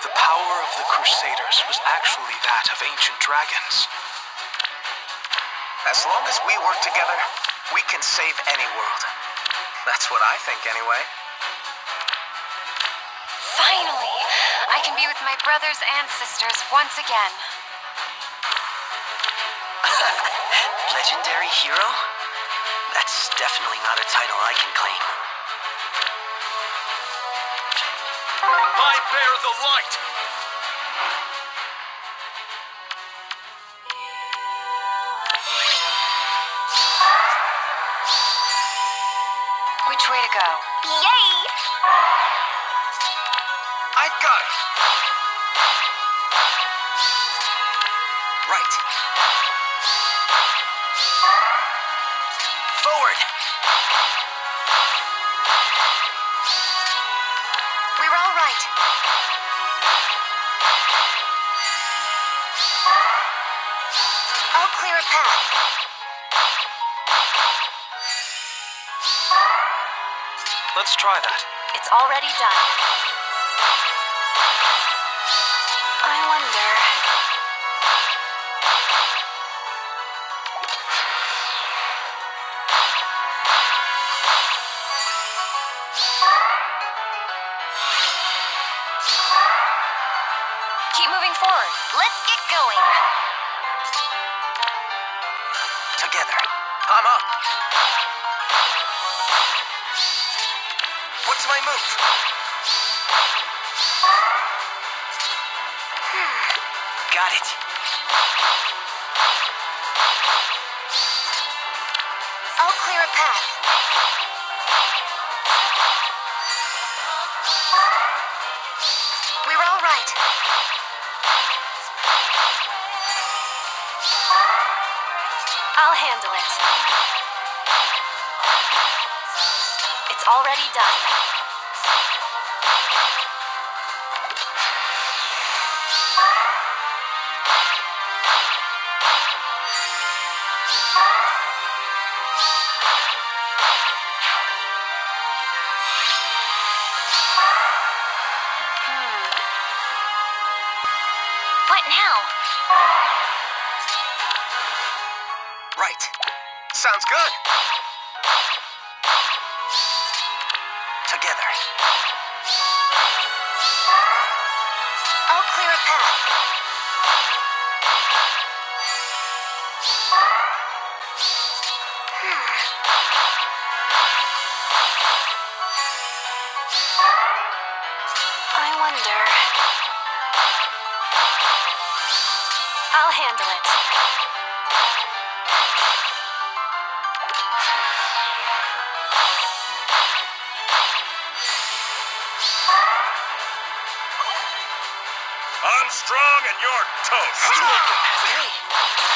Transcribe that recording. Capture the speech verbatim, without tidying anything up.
The power of the Crusaders was actually that of ancient dragons. As long as we work together, we can save any world. That's what I think, anyway. Finally, I can be with my brothers and sisters once again. Legendary hero? That's definitely not a title I can claim. I bear the light! Which way to go? Yay! I've got it! Right. Forward! We were all right. I'll clear a path. Let's try that. It's already done. I wonder... Keep moving forward. Let's get going. Together. I'm up. What's my move? Got it. I'll clear a path. We were all right. I'll handle it. It's already done. What now? Right. Sounds good. Together. I'll clear a path. I wonder... I'll handle it. I'm strong and you're toast. Hey!